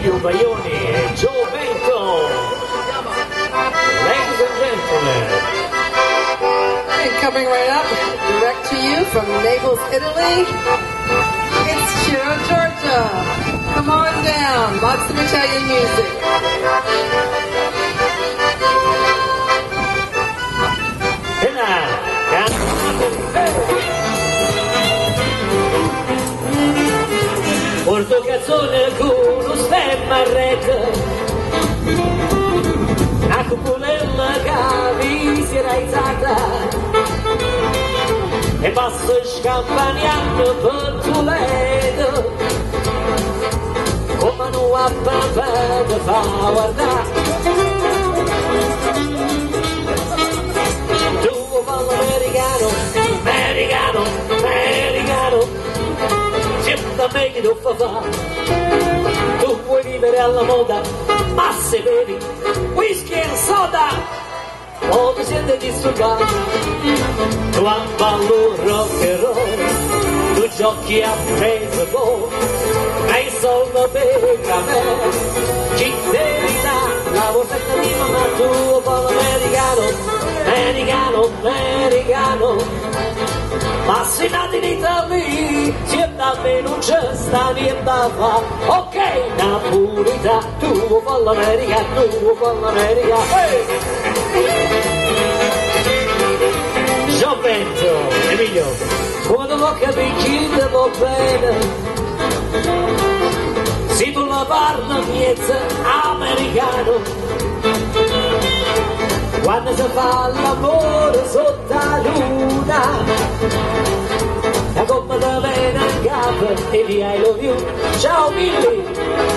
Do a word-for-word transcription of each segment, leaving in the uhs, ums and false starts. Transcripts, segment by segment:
Giulio Baioni e Giovento. Ladies and gentlemen. And coming right up, direct to you from Naples, Italy, it's Ciro Giorgia. Come on down, lots of Italian music. E là, porto cazzone con lo stemma a rete, la cuponella che vi si era alzata e passo scampagnando per Toledo come non ha papà da fa guardare. Tu ballo americano, americano, americano, sempre me che tu fa fa. Tu vuoi vivere alla moda, ma se bevi whisky e soda o ti senti disturbato. Tu a ballo rock and roll, tu giochi a baseball, hai soldi per a me, chi devi dare la borsetta di mamma. Tu ballo americano, americano, americano, ma se nati in Italia, se da me non c'è sta niente a fa. Ok, Napolità, tu fa l'America, tu fa l'America. Hey! Giovento, Emilio, come non ho capito chi ti va bene, se tu la parla miezza americano, quando si fa l'amore sotto la luna, la coppa da vena in capo e via I love you. Ciao Billy!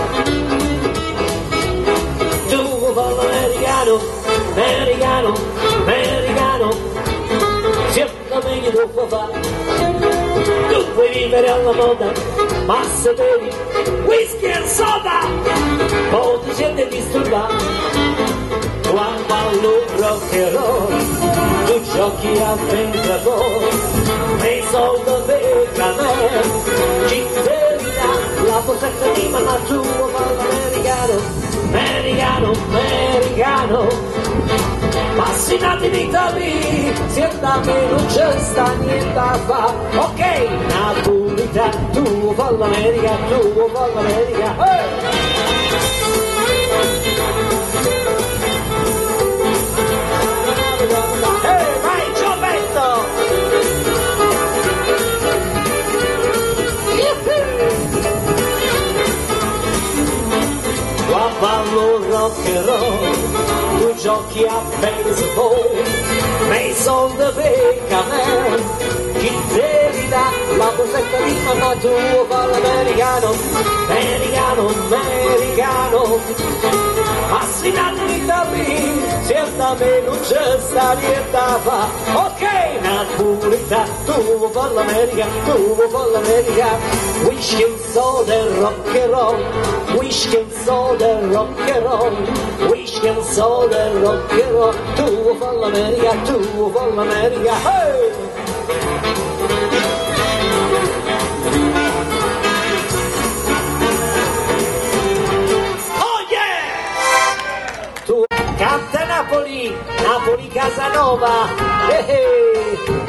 Tu ballo americano, americano, americano, sempre meglio tu fa fa. Tu puoi vivere alla moda, ma se bevi whisky e soda o ti senti disturbato. Quando ballo rock and roll, tu giochi a baseball, nei soldi per a me, ci devi dare la borsetta di mamma. Tu ballo americano, americano, americano, ma se nati in Italia, se da me non c'è sta niente a fa. Ok, Napolità, tu ballo America, tu ballo America. Hey! Ballo rock and roll, tu giochi a baseball, nei soldi per a me, chi devi dare la borsetta di mamma. Tu ballo americano, americano, americano, ma se nati in Italia, se da me non c'è sta niente a fa. Ok, Napolità, tu ballo America, tu ballo America. Whisky and soda, rock and roll, whisky and soda, rock and roll, whisky and soda, rock and roll. Tu fa l'America, tu fa l'America. Hey! Oh yeah! Tu canta Napoli, Napoli Casanova. Hey, hey.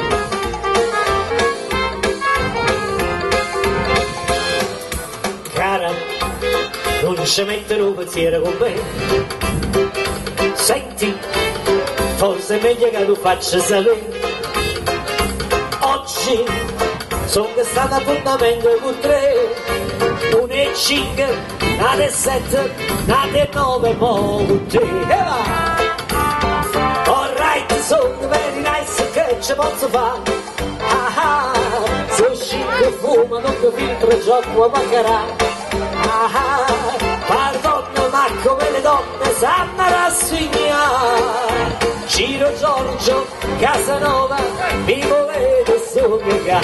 Cara, non ci mettere un pensiero con me. Senti, forse è meglio che tu faccia sapere. Oggi sono stato appuntamento con tre, uno e cinque, nate e sette, nate e nove, mo con te. E va! Alright, sono very nice, che ci posso fare? Ah ah, se cinque fuma, non ti filtro, gioco a baccarà. Ah, pardonna, ma come le donne sanno rassegnare. Ciro Giorgio, Casanova, mi volete sognare.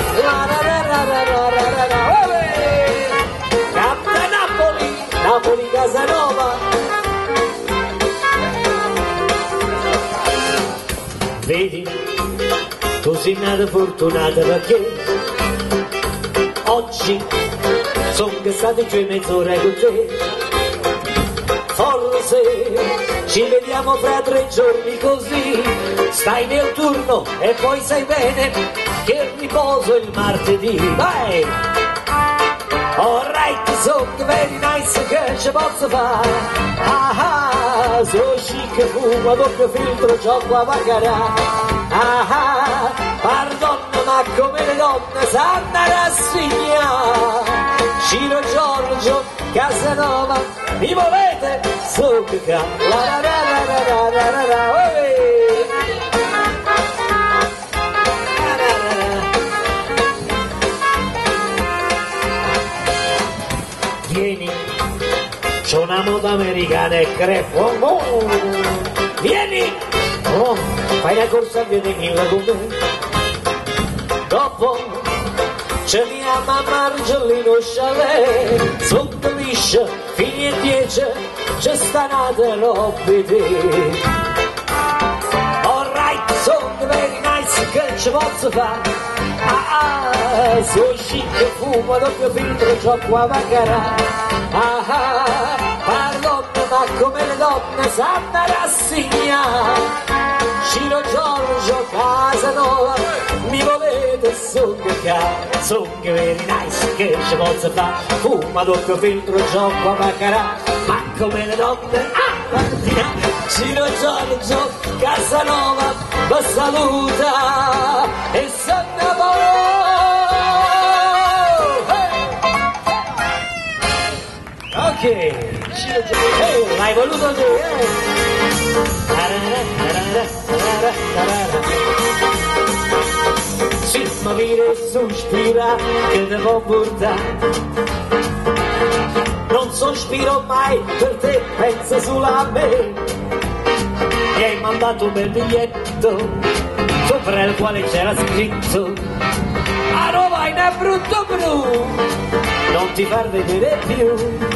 Canta Napoli, Napoli Casanova. Vedi, tu sei nata fortunata perché oggi sono stato giù mezz'ora con te. se ci vediamo fra tre giorni così, stai nel turno e poi sai bene che riposo il martedì. Vai! Alright, so very nice che ci posso fare. Ah ah, so chic, fumo, doppio filtro, gioco a baccarà. Ah ah, pardon, ma come le donne sanno rassegnare. Ciro Giorgio, Casanova, mi volete? So che ca, la la la la la la la la la. Vieni, c'è una moda americana e crepo, oh, vieni, oh, fai la corsa a vederla con me, dopo c'è mia mamma Argellino Chalet, sotto liscia, fini e dieci, c'è sta nata roba di. Alright, sono very nice, che ci posso fare? Ah ah, so chic, fumo, doppio filtro, gioco a baccarà. Ah ah, pardon, ma come le donne sanno rassegnare. Ciro Giorgio, Casanova, mi volete su che ca, su che very nice, che ci posso fare? Fumo, doppio filtro, gioco a baccarà. Ma come le donne, ah, Ciro Giorgio, Casanova, vi saluta e se ne va. Ok, Ciro Giorgio, eh, l'hai voluto tu, eh? Sì, ma mi sospira che devo portare. Non sospiro mai per te, pensa solo a me. Mi hai mandato un bel biglietto sopra il quale c'era scritto: a Roma in brutto blu, non ti far vedere più.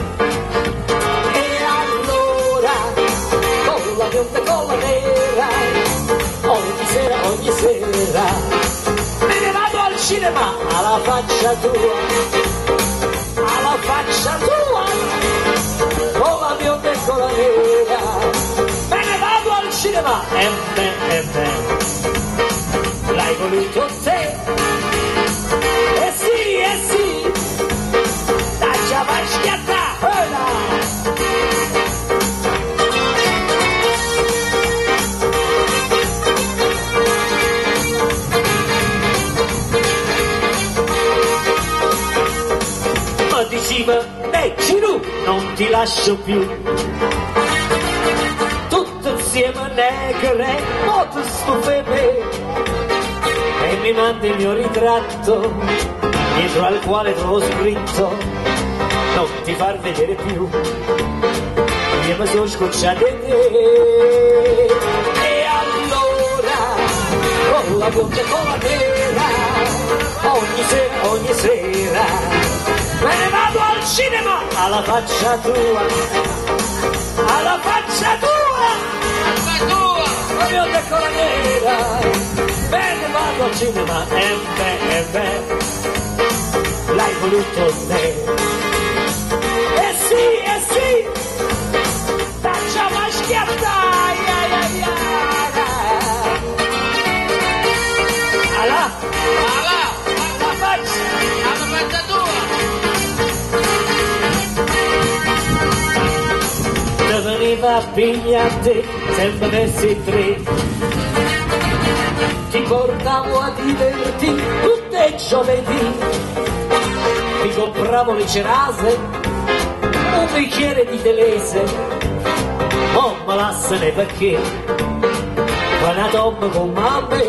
E allora, con la bionda e con la nera, ogni sera, ogni sera, me ne vado al cinema alla faccia tua, alla faccia tua, con la bionda e con la nera, me ne vado al cinema, e beh, e beh, l'hai voluto te, e sì, e sì, da già vai schiatta, hola! Ma diceva, dai, Ciro, non ti lascio più. Tutto insieme negre, molto stufe me. E mi manda il mio ritratto, dietro al quale trovo scritto: non ti far vedere più. Io mi sono scocciato di te. E allora, con la bionda e con la nera, ogni sera, ogni sera, me ne vado al cinema, alla faccia tua, alla faccia tua, alla tua, la bionda e con la nera, me ne vado al cinema, e beh, e beh, l'hai voluto te. E sì, e sì, taccia maschiata, ai ai ai ai. Alla, alla, alla faccia, alla faccia tua. Te veniva a pigliarti, sempre messi tre. Ti portavo a divertirti tutte i giovedì. Ti compravo le cerase, un bicchiere di telese, oh ma lassane perché fa una tomba con mamme.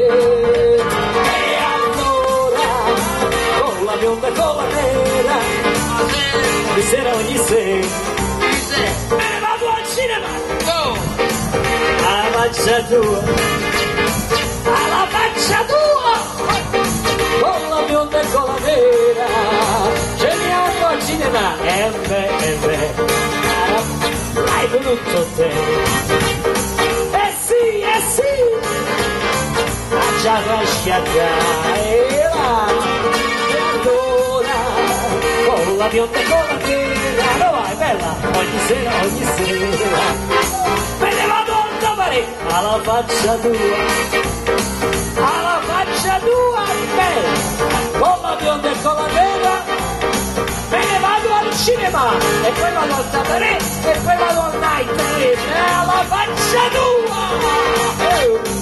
E allora, con la bionda e con la nera, ogni sera, ogni sera, me ne vado al cinema, alla faccia tua, alla faccia tua, con la bionda e con la nera, ce ne andiamo al cinema, e beh, e beh, l'hai voluto te. Eh sì, eh sì, la già lasciata, e la, e allora, con la bionda e con la nera, no vai, beh. bella, ogni sera, ogni sera. Me ne vado a trovare alla faccia tua, alla faccia tua, bella, con la bionda e con la nera. Me ne vado al cinema, e poi vado al tabaré, e poi vado al night club, e alla faccia tua! Eh.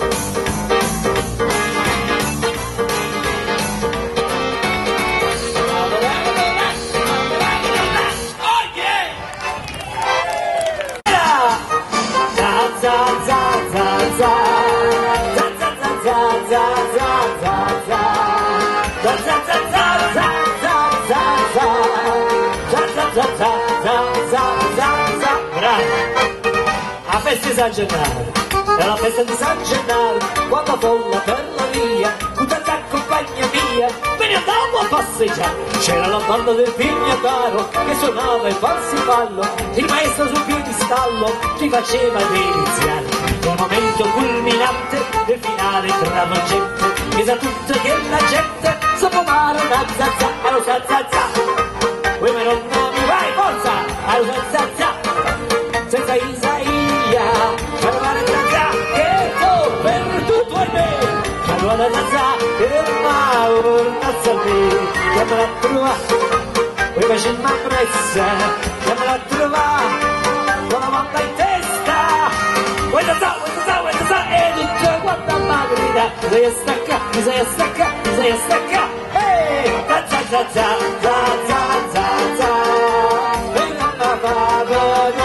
La festa di San Gennaro, è la festa di San Gennaro, quando folla per la via, tutta la compagna mia, me ne andavo a passeggiare, c'era la banda del Pignataro che suonava il falsifallo, il maestro sul piedistallo ti faceva deliziare, il momento culminante del finale travolgente, che sa tutto che la gente sa fumare una zazza, allo zazza, voi me non mi vai, forza, allo zazza, senza Isaia, parlare zazza, che tu per tutto è me, allora zazza, che del Mauro, tazza a me, chiamala a trovare, poi facciamo una pressa, chiamala a trovare, con la manda in testa, vuoi zazza, vuoi zazza, vuoi zazza, e tutto quanto a magrina, mi sei a stacca, mi sei a stacca, mi sei a stacca, ehi, zazza, zazza, zazza, zazza, e non la vado,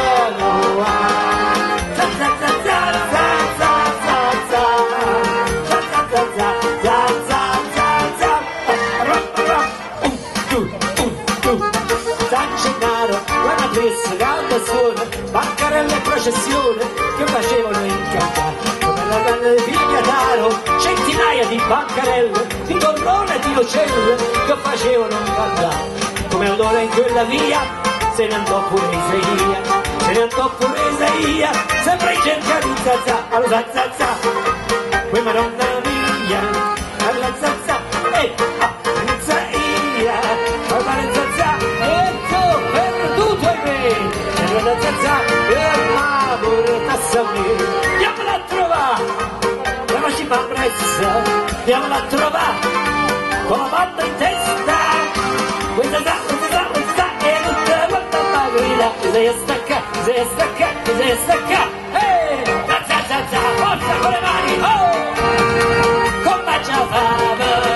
bancarelle e processione che facevano incantare come la banda di Pignataro, centinaia di bancarelle, di gorgone e di lucelle che facevano incantare come odore in quella via se ne andò pure Isaia, se ne andò pure Isaia, sempre in cerca di zazza, allo zazza, quei maronna mia, alla zazza, e a Isaia, a fare zazza, e tu perduto è me. La zazza e la portassa a me, andiamola a trovare, la macina pressa, andiamola a trovare, con la banda in testa, questa sa, questa sa, questa sa, e tutta quanta magrina, mi sei a stacca, mi sei a stacca, mi sei a stacca, ehi, zazza, zazza, forza con le mani, oh, con bacia fava,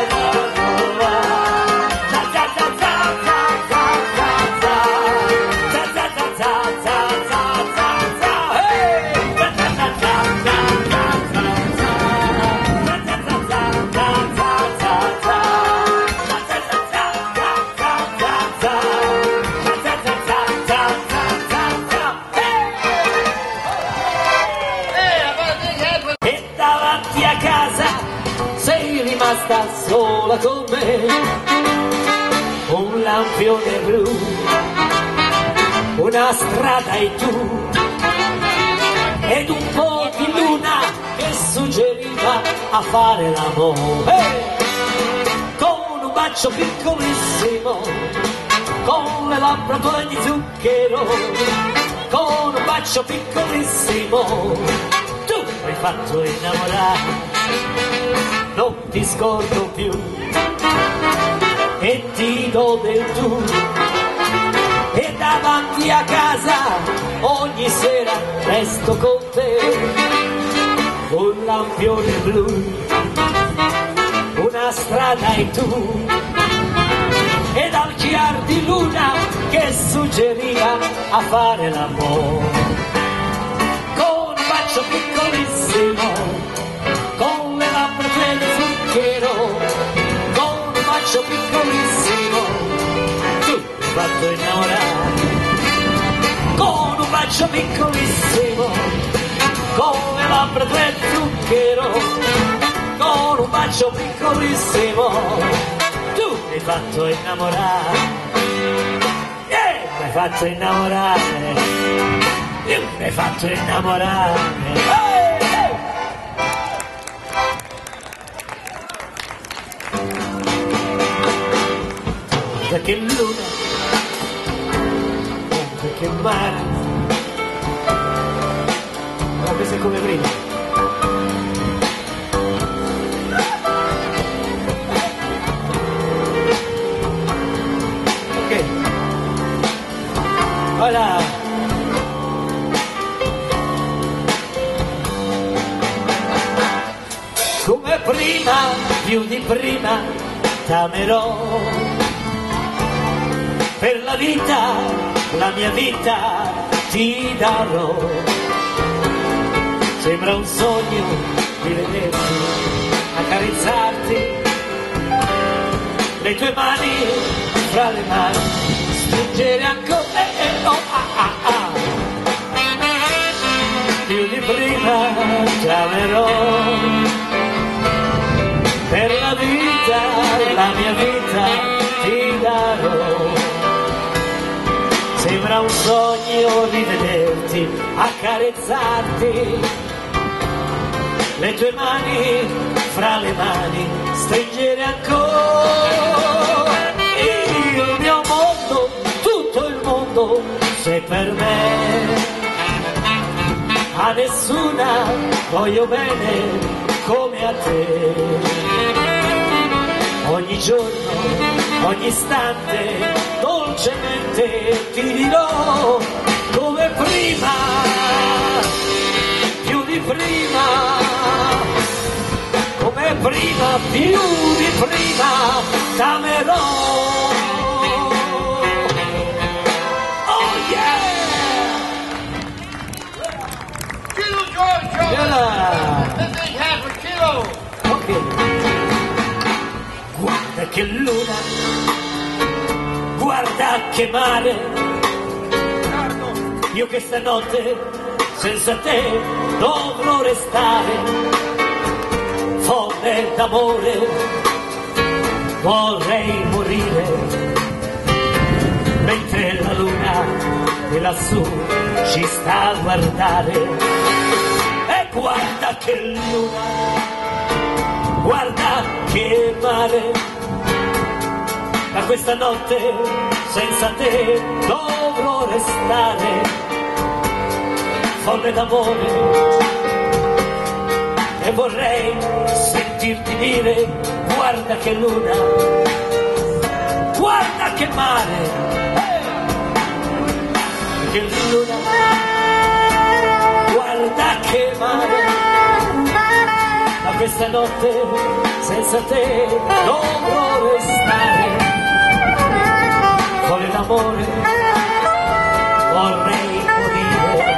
rimasta sola con me, un lampione blu, una strada e tu, ed un po' di luna che suggeriva a fare l'amore, con un bacio piccolissimo, con le labbra tue di zucchero, con un bacio piccolissimo, tu mi hai fatto innamorare. Non ti scordo più e ti do del tu, e davanti a casa ogni sera resto con te, un lampione blu, una strada e tu, e dal chiar di luna che suggeriva a fare l'amore, con un bacio piccolissimo, con le labbra piene di zucchero, con un bacio piccolissimo, tu mi hai fatto innamorare, con un bacio piccolissimo, con le labbra piene di zucchero, con un bacio piccolissimo, tu mi hai fatto innamorare, yeah, mi hai fatto innamorare, io mi hai fatto innamorare, hey! Che luna, che mare. Ma questo è come prima. Ok. Voilà. Come prima, più di prima, t'amerò. Per la vita, la mia vita ti darò. Sembra un sogno di vederti, accarezzarti, le tue mani fra le mani, stringere ancora, eh, eh, oh, ah, ah, ah. Più di prima ti amerò. Per la vita, la mia vita ti darò. Sembra un sogno rivederti, accarezzarti, le tue mani fra le mani, stringere ancora. Il mio mondo, tutto il mondo, sei per me. A nessuna voglio bene come a te. Ogni giorno, ogni istante, dolcemente ti dirò come prima, più di prima, come prima, più di prima, t'amerò. Oh yeah! Kilo Giorgio! Yeah. This thing half a kilo! Ok. Guarda che luna, guarda che mare, io che stanotte senza te dovrò restare, folle d'amore, vorrei morire, mentre la luna di lassù ci sta a guardare. E guarda che luna, guarda che mare, da questa notte senza te dovrò restare, folle d'amore, e vorrei sentirti dire guarda che luna, guarda che mare, eh! Che luna, guarda che mare, da questa notte senza te dovrò restare, folle d'amore, vorrei morire,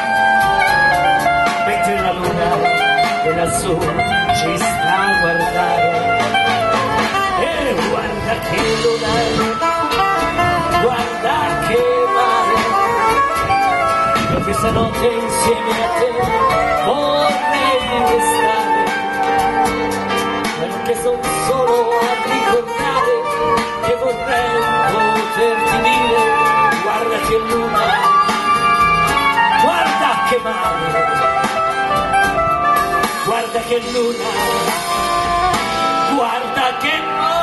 mentre la luna è lassù ci sta a guardare. E guarda che luna, guarda che mare, da questa notte insieme a te vorrei restare, perché sono solo a ricordare che vorrei poterti dire guarda che luna, guarda che mare, guarda che luna, guarda che mare.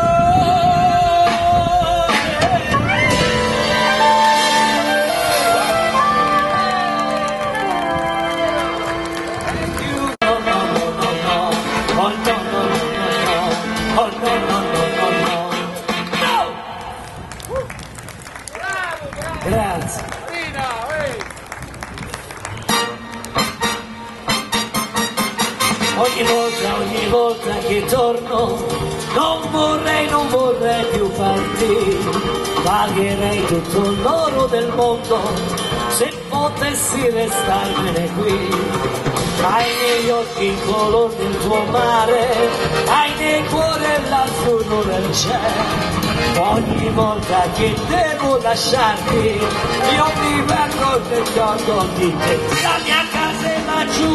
Grazie. Ogni volta, ogni volta che torno, non vorrei, non vorrei più partire, pagherei tutto l'oro del mondo se potessi restarmene qui. Hai negli occhi il colore del tuo mare, hai nel cuore l'azzurro del cielo. Ogni volta che devo lasciarti, io mi vengo e ricordo di te. La mia casa è laggiù,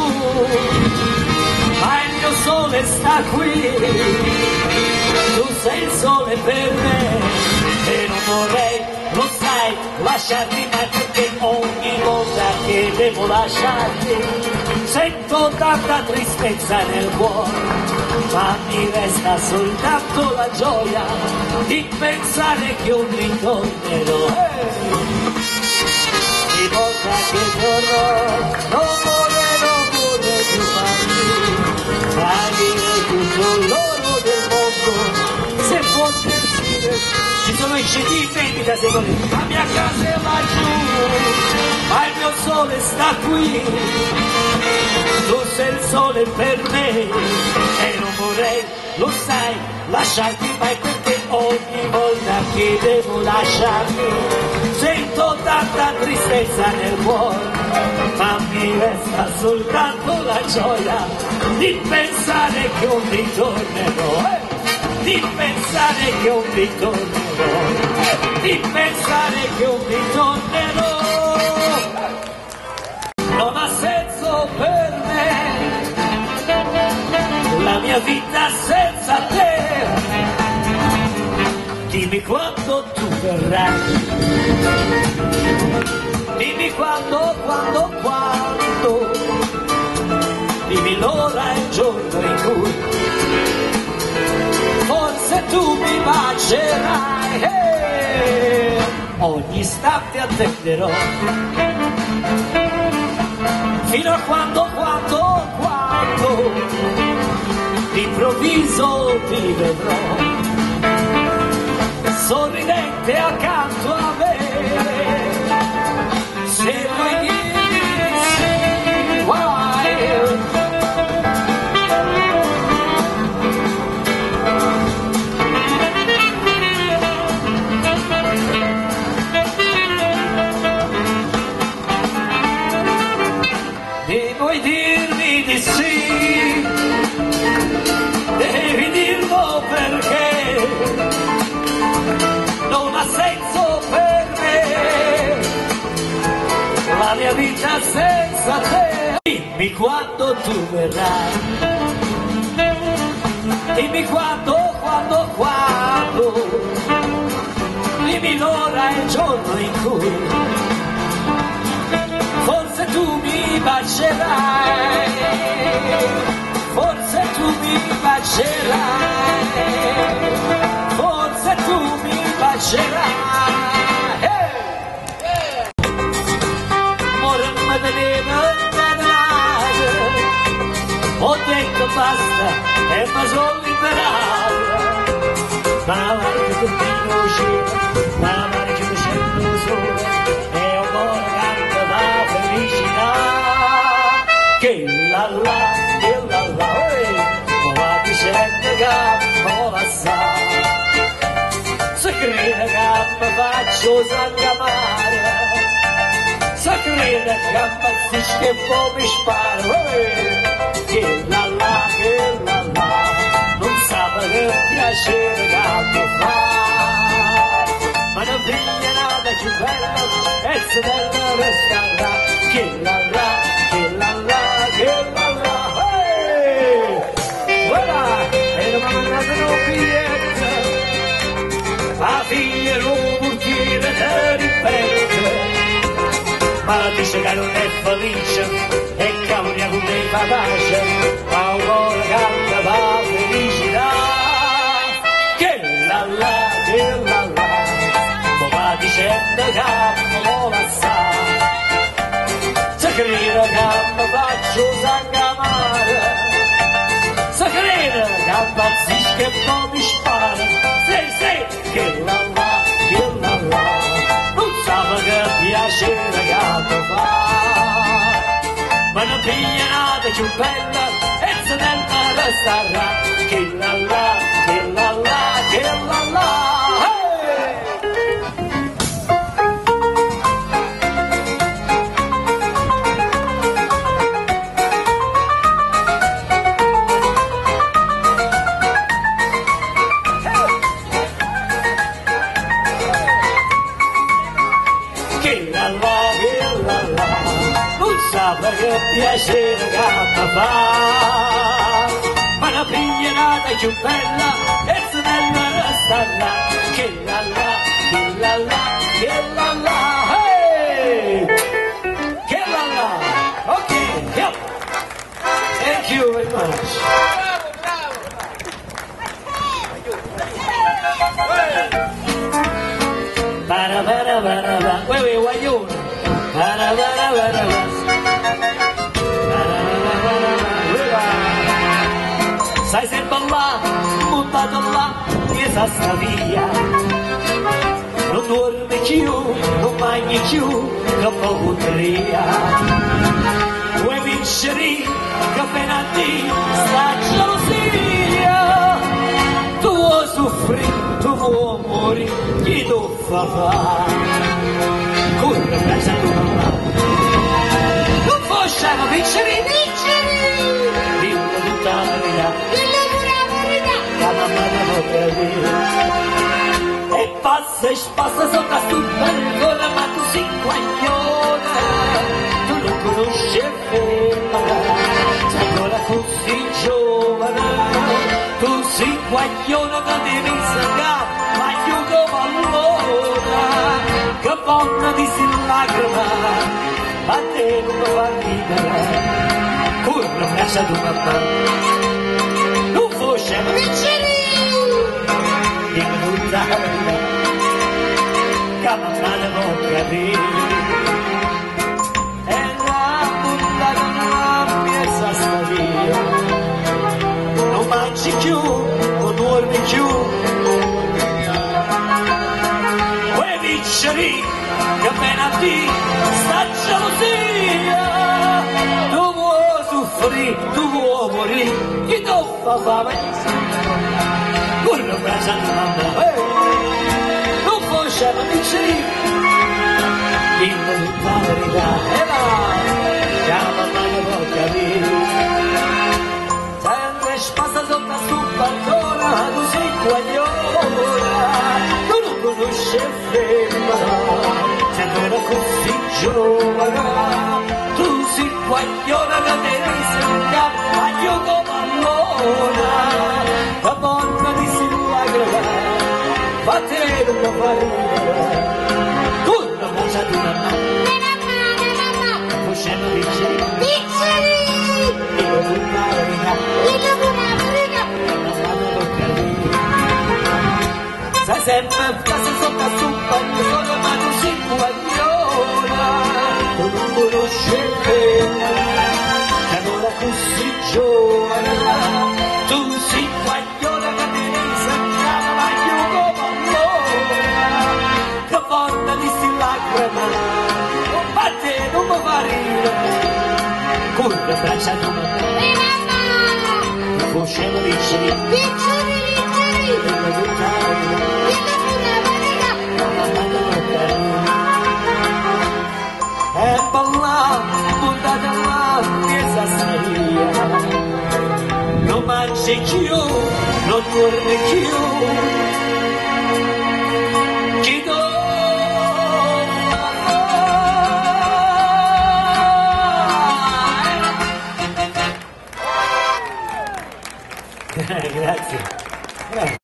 ma il mio sole sta qui. Tu sei il sole per me e non vorrei, lo sai, lasciarti mai, perché ogni volta che devo lasciarti sento tanta tristezza nel cuore. Ma mi resta soltanto la gioia di pensare che un ritornerò. Hey! ogni volta che torno non vorrei, non vorrei più farmi tradire tutto l'oro del mondo. Se fosse possibile, ci sono i C D in vendita, se volete. La mia casa è laggiù, ma il mio sole sta qui. Tu sei il sole per me e non vorrei, lo sai, lasciarti mai, perché ogni volta che devo lasciarti sento tanta tristezza nel cuore, ma mi resta soltanto la gioia di pensare che un ritornerò, eh? di pensare che un ritornerò, di pensare che un ritornerò. Non ha senso per me la mia vita senza te. Dimmi quando tu verrai, dimmi quando, quando, quando, dimmi l'ora e il giorno in cui forse tu mi bacerai, eh, ogni istante attenderò, fino a quando, quando, quando, d'improvviso ti vedrò, sorridente accanto a me, se vuoi dirmi sì, guai. E vuoi dirmi di sì, devi dirlo perché non ha senso per me la mia vita senza te. Dimmi quando tu verrai, dimmi quando, quando, quando, dimmi l'ora e il giorno in cui forse tu mi bacerai, forse tu mi bacerai, forse tu mi bacerai. Amore mi teneva incatenato, ho detto basta e mi sono liberato, ma la che continua a uscire, ma la che mi sento solo, e un po' canta la felicità, che la la, che la la, ma va dicendo che non la sa, se crede che mi faccio sangamare, se crede che impazzisce che poi mi spara, che la la, che la la, non sa che piacere che mi fa, ma non piglia nada più bella e se bella resterà, che la la, che la la, che la la, ehi, voilà, e non mi hanno dato un biglietto, la figlia era un portiere te ripete, ma dice che non è felice e che cavia con me fa pace, ma un cuore canta la felicità, che la la, che la la, ma va dicendo che non la sa, se crede che mi faccio sangamare, se crede che impazzisce che poi mi spara, sì sì, che la la, che la la, non sa che piacere che mi fa, ma non piglia nada più bella e se bella resterà, che la la, che la la, che la la, che piacere che mi fa, ma la piglia nata più bella e se bella resterà, che la la, che la la, che la la, hey! Che la la, ok, yep. Thank you very much. Para para para para, uè uè guaglione. Sai sempre là, buttato là, che sa sta via. Non dorme più, non mangi più, che poco tria. Vuoi vincere, che appena ti sta gelosia. Tu vuoi soffrire, tu vuoi morire, chi tu fa fare? Corre a casa tua mamma. Non possiamo vincere, vincere! Dillo tutta la verità. Dillo pure la verità. La mamma non capire. E passa e spassa sotto a sul balcone, ma tu sei guaglione. Tu non conosci il ferma, sei ancora così giovane. Tu sei guaglione, non devi sangare, ma io come allora. Che buona di si lacrima, ma te non lo fa ridere. Corre a casa tua mamma, non fosse vincere. Dimmi tutta la verità, che mamma ne può capire. E la buttata nella piazza sta via. Non mangi più, non dormi più. Vuoi vincere, che appena ti sta gelosia. Tu vuoi soffrire, tu vuoi morire, chi ti fa fame? Corre a casa di mamma, eh. Non possiamo vincere. Dimmi tutta la verità, e là, che la mamma ne può capire. Sempre spassa sotto a sul balcone, tu sei guagliona. Tu non conosci il ferma, sei ancora così giovane. Tu sei guagliona che te ne sembra, ma io come allora. La donna di si lacrima, batte non può fare ridere. Corre a casa di mamma, possiamo vincere. Vincere! Io tutta la verità, io pure la verità, la mamma non può capire. Sai sempre a casa sotto a sul balcone, ma tu sei guagliona. Tu non conosci il ferma, che ancora così giovane. Tu sei guagliona che te ne sangiava, ma io come allora. Che porta di sti lacrima, ma te non mi fa ridere. Corre a braccia tua mamma, e mamma, possiamo vincere. Vincere, vincere. Dimmi tutta la verità, dimmi pure la verità. La mamma non può capire. E balla, buttata là, che sa sta via. Non mangi più, non dormi più. Chi do? Grazie. Grazie.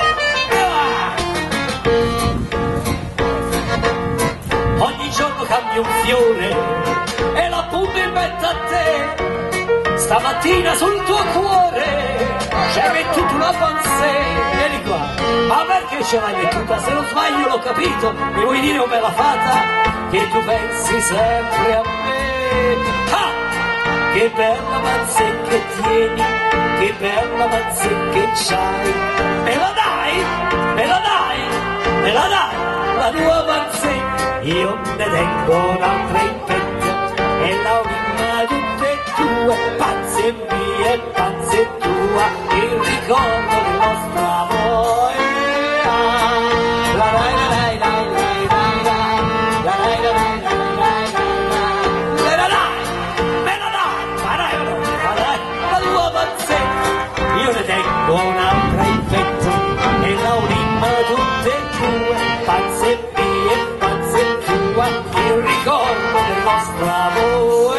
Ogni giorno cambio un fiore e la punto in mezzo a te. Stamattina sul tuo cuore c'è mettuto una pansè. Vieni qua, ma perché ce l'hai mettuta? Se non sbaglio l'ho capito, mi vuoi dire come l'ha fatta? Che tu pensi sempre a me. Ah! Che bella pansè che tieni, che bella pansè che c'hai. Me la dai? Me la dai? Me la dai? La tua pansè. Io ne tengo un'altra in petto e la un'inna tutte e due, pazze mie e pazze tua, il ricordo del nostro amore. La dai, la dai, dai, dai, dai, dai, la dai, la dai, dai, dai, dai, me la dai, me la dai, ma dai, ma dai, la tua pazzè. Io ne tengo un'altra in petto e la un'inna tutte e due, pazze mie e pazze tua, il ricordo del nostro amore.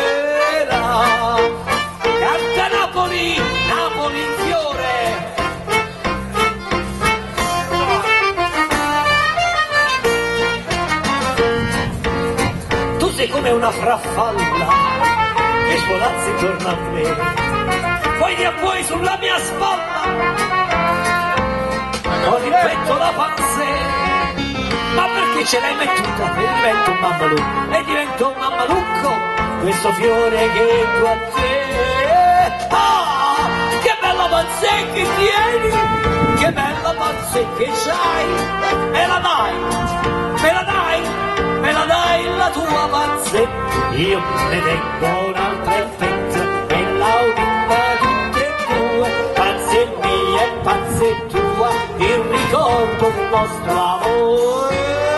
Canta Napoli, Napoli in fiore. Tu sei come una farfalla che svolazzi intorno a me, poi ti appoi sulla mia spalla, ho ripeto la pazzè. Ma perché ce l'hai mettuta e divento un mammalucco, e divento un mammalucco, questo fiore che tu a te. Ah, che bella panze che tieni, che bella panze che c'hai, e la dai, me la dai, me la dai la tua panze, io ne tengo un'altra effetta, e la unimma tutte e due, panze mia e panze tua, il ricordo del nostro amore.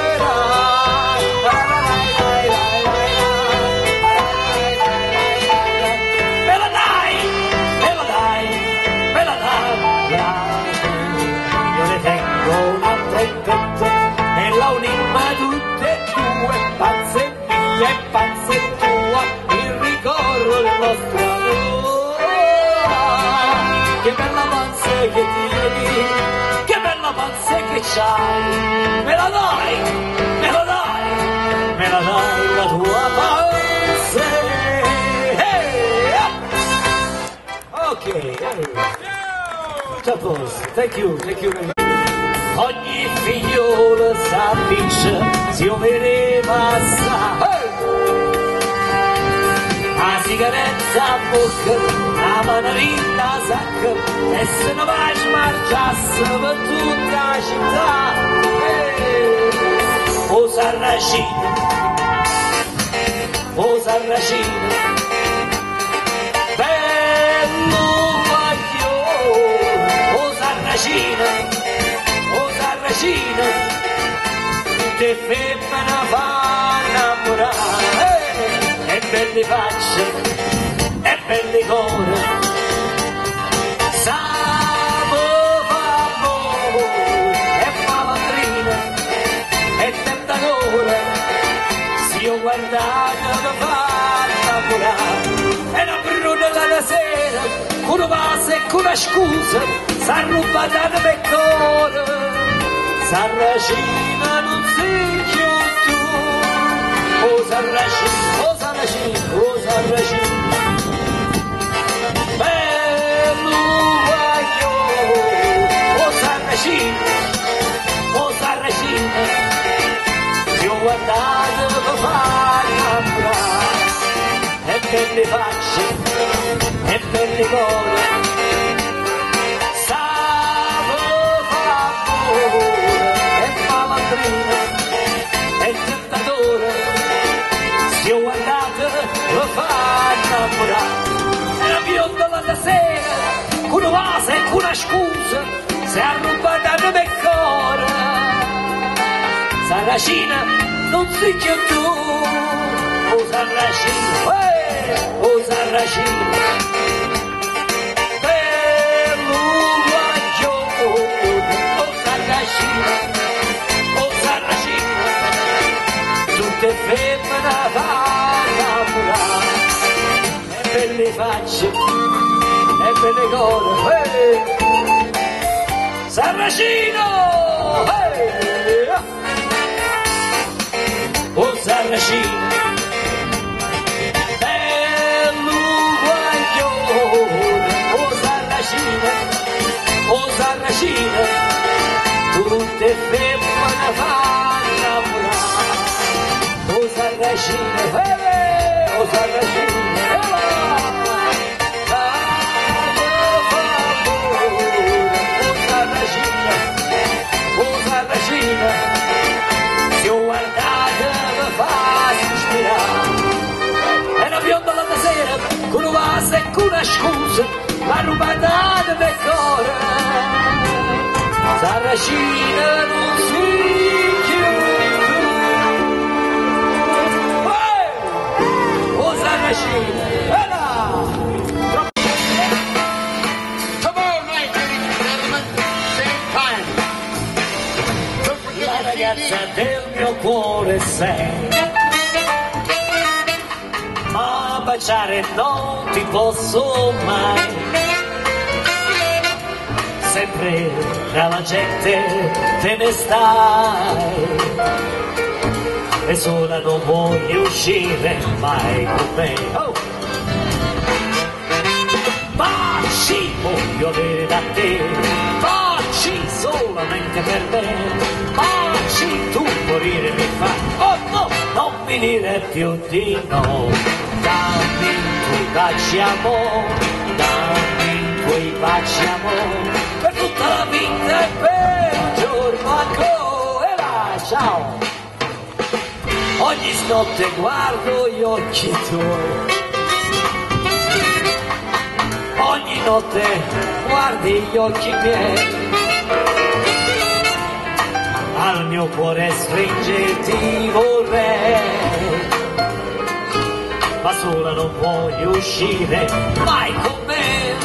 Me la dai, me la dai, me la dai, io ne tengo un'altra effetta, e la unimma tutte e due, panze mia e panze tua, il ricordo del nostro amore. Che bella panza che tieni, che bella panza che c'hai, me la dai, me la dai, me la dai la tua panza. Hey! Ok, tutto a posto, thank you, thank you. Ogni figliolo s'avvicina, si vedeva sa. La sigaretta a bocca, la manarina a sacca, e se ne vai smargiasse per tutta la città. O Sarracino, o Sarracino, bello guaglione, o Sarracino, o Sarracino, tutte femmine fanno innamorare, e belle facce, e belle cuore, Samo fa amore, e malandrina, e tentatore, si io guardate mi fa innamorare, e la bruna della sera, con una base e con una scusa, s'ha rubata da me cuore, Sarracina non sei più tu, oh Sarracina, oh Sarracina, oh Sarracina, bello guaglione, oh Sarracina, oh Sarracina, ti ho guardato per fare innamorare, e belle facce, e belle cuore, Samo fa amore, e malandrina, e tentatore, si ho guardato lo fa innamorare, e la bionda la sera, con una vase e con una scusa, si è rubata da me cuore, Sarracina non sei più tu, oh Sarracina, eh, oh Sarracina, bello guaglione, oh Sarracina, oh Sarracina, tutte femmine fanno innamorare, e belle facce, e belle cuore, eh, Sarracino, eh, oh Sarracina, bello guaglione, oh Sarracina, oh Sarracina, tutte femmine fanno innamorare, oh Sarracina, eh, oh Sarracina, eh, oh Sarracina, ti ho guardata mi fa sospirare, e la bionda la sera, con un vaso e con una scusa, l'ha rubata da me cuore, Sarracina non sei più tu, eh, oh Sarracina, e là! Ragazza del mio cuore sei, ma baciare non ti posso mai, sempre tra la gente te ne stai, e sola non voglio uscire mai con me, oh. Baci voglio avere da te, baci solamente per me, baci tu morire mi mi dire più di no. Dammi i tuoi baci amore, dammi i tuoi baci amore, per tutta la vita e per un giorno ancora. E vai, ciao! Ogni notte guardo gli occhi tuoi, ogni notte guardi gli occhi miei, al mio cuore stringerti vorrei, ma sola non voglio uscire mai con me.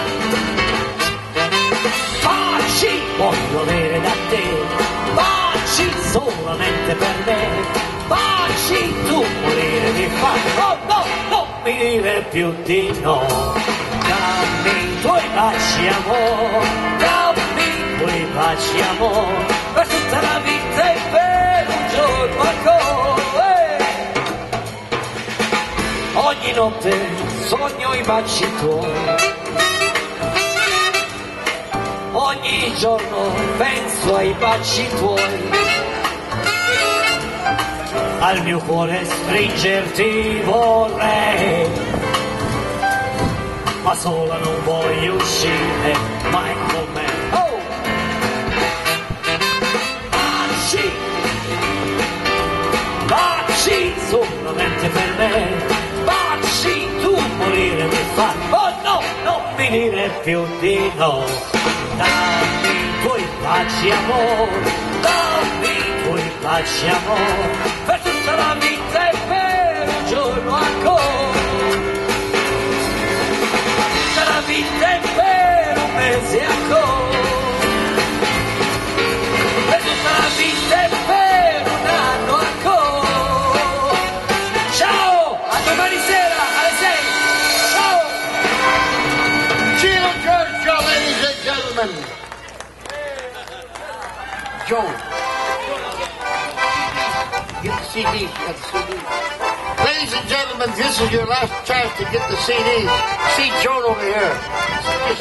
Baci voglio avere da te, baci solamente per me, baci tu morire di fame. Oh no, non mi dire più di no. Dammi i tuoi baci amore, dammi i tuoi baci amore, per tutta la vita e per un giorno ancora. Ogni notte sogno i baci tuoi, ogni giorno penso ai baci tuoi, al mio cuore stringerti vorrei, ma sola non voglio uscire mai con me. Oh! Baci, baci solamente per me, baci tu morire mi fa. Oh no, non mi dire più di no. Dammi i tuoi baci amore, dammi i tuoi baci amore, per tutta la vita e per un giorno ancora, tutta la vita e per un mese ancora, per tutta la vita e per un anno ancora. Ciao, a domani sera alle sei. Ciao. Sheila Giorgio, ladies and gentlemen. Joe. Get the C D. Get the C D. Ladies and gentlemen, this is your last chance to get the C Ds. See Joan over here. Just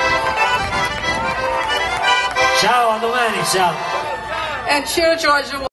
Ciao, a domani, ciao. And Cheer Georgia.